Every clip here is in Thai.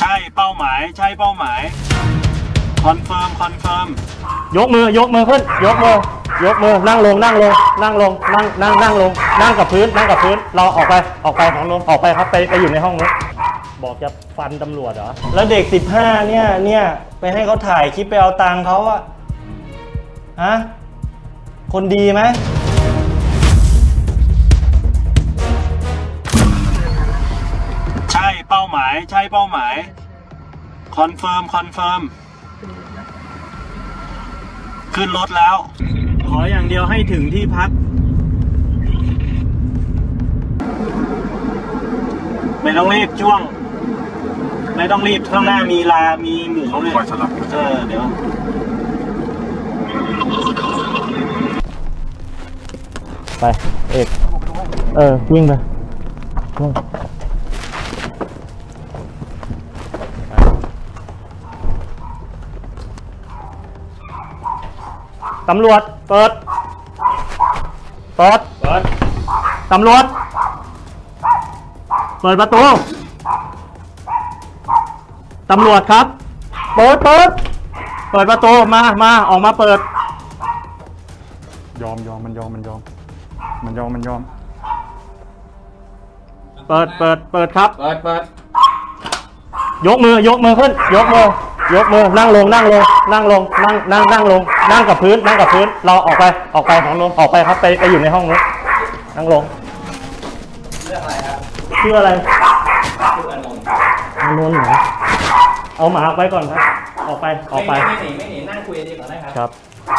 ช่เป้าหมายคอนเฟิร์มยกมือขึ้นยกมือนั่งลงนั่งกับพื้นเราออกไปครับไปอยู่ในห้องนู้นบอกจะฟันตำรวจเหรอแล้วเด็ก15เนี่ยไปให้เขาถ่ายคลิปไปเอาตังค์เขาอะฮะคนดีไหมใช่เป้าหมายคอนเฟิร์มขึ้นรถแล้วขออย่างเดียวให้ถึงที่พักไม่ต้องรีบจ้วงไม่ต้องรีบข้างหน้ามีหมูเลยคอยสลับเดี๋ยวไปเอกวิ่งไปตำรวจเปิดตำรวจเปิดประตูตำรวจครับเปิดประตูมาออกมาเปิดยอมมันยอมเปิดครับยกมือขึ้นยกมือนั่งลงนั่งกับพื้นเราออกไปครับไปอยู่ในห้องนู้นนั่งลงเรื่องอะไรครับชื่ออะไรชื่ออนนท์เหรอเอาหมาออกไปก่อนครับออกไปไม่หนีนั่งคุยดีกว่านะครับ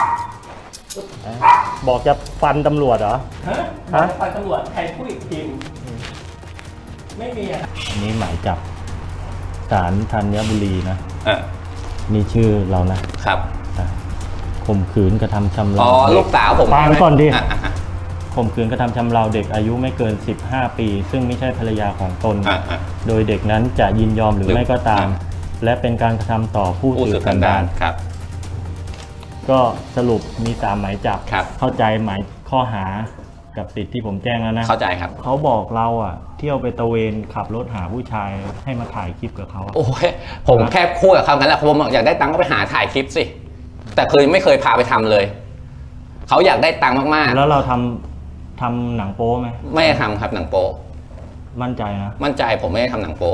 บอกจะฟันตำรวจเหรอฮะฟันตำรวจใครพูดอีกทีไม่มีอ่ะอันนี้หมายจับศาลธัญบุรีนะนี่ชื่อเรานะครับข่มขืนกระทำชำเราลูกสาวผมฟังก่อนดิข่มขืนกระทำชำเราเด็กอายุไม่เกิน15 ปีซึ่งไม่ใช่ภรรยาของตนโดยเด็กนั้นจะยินยอมหรือไม่ก็ตามและเป็นการกระทำต่อผู้สืบสันดานครับก็สรุปมี3หมายจับเข้าใจหมายข้อหากับสิทธิ์ที่ผมแจ้งแล้วนะเข้าใจครับเขาบอกเราเที่ยวไปตะเวนขับรถหาผู้ชายให้มาถ่ายคลิปกับเขาโอ้ยผมแค่พูดกับเขากันแหละผมอยากได้ตังค์ก็ไปหาถ่ายคลิปสิแต่ไม่เคยพาไปทำเลยเขาอยากได้ตังค์มากๆแล้วเราทำหนังโป๊ไหมไม่ได้ทำครับหนังโป๊มั่นใจนะมั่นใจผมไม่ได้ทำหนังโป๊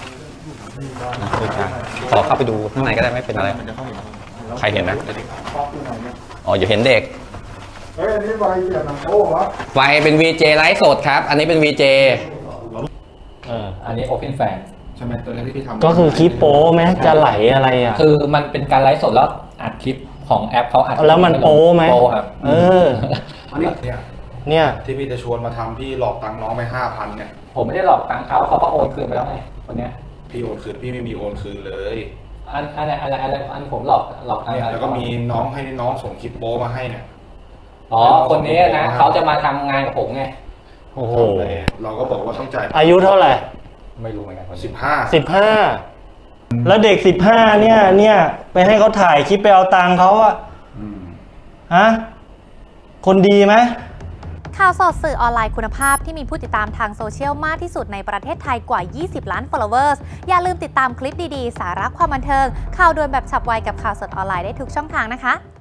ขอเข้าไปดูข้างในก็ได้ไม่เป็นอะไรใครเห็นนะอ๋ออย่าเห็นเด็กอันนี้ไฟเสียบหนังโป๊เหรอไฟเป็น VJ ไลฟ์สดครับอันนี้เป็น VJ อันนี้ Open Fan ใช่ไหมตัวนี้ที่พี่ทำก็คือคลิปโป๊ไหมจะไหลอะไรคือมันเป็นการไลฟ์สดแล้วอัดคลิปของแอปเขาอัดแล้วมันโป๊ไหมโป๊ครับอันนี้เนี่ยที่พี่จะชวนมาทำพี่หลอกตังค์น้องไป5,000เนี่ยผมไม่ได้หลอกตังค์เขาก็โอนคืนไปแล้วไงคนเนี้ยพี่โอนคืนพี่ไม่มีโอนคืนเลยอันผมหลอกเนี่ยแล้วก็มีน้องส่งคลิปโป๊มาให้เนี่ยคนนี้นะเขาจะมาทำงานกับผมไงโอ้โหเราก็บอกว่าต้องจ่ายอายุเท่าไหร่ไม่รู้เหมือนกัน 15แล้วเด็ก15เนี่ยไปให้เขาถ่ายคลิปไปเอาตังค์เขาฮะคนดีไหมข่าวสดสื่อออนไลน์คุณภาพที่มีผู้ติดตามทางโซเชียลมากที่สุดในประเทศไทยกว่า20 ล้าน followers อย่าลืมติดตามคลิปดีๆสาระความบันเทิงข่าวด่วนแบบฉับไวกับข่าวสดออนไลน์ได้ทุกช่องทางนะคะ